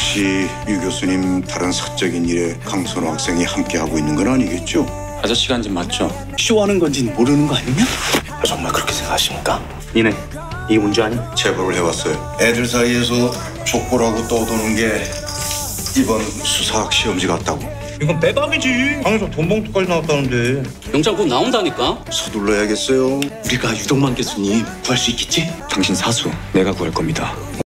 혹시 유 교수님 다른 사적인 일에 강선호 학생이 함께하고 있는 건 아니겠죠? 아저씨가 한 짓 맞죠? 쇼하는 건지는 모르는 거 아니냐? 정말 그렇게 생각하십니까? 니네 이게 문제 아니? 제보를 해왔어요. 애들 사이에서 족보라고 떠도는 게 이번 수사학 시험지 같다고. 이건 빼박이지. 방에서 돈 봉투까지 나왔다는데. 영장 곧 나온다니까? 서둘러야겠어요. 우리가 유동만 교수님 구할 수 있겠지? 당신 사수 내가 구할 겁니다.